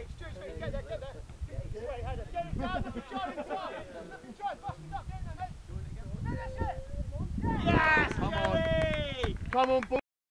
Get there. Get it down, look at Charlie, try it, bust it up, get in there, mate. Finish it! Yes, Kelly! Come on, boy.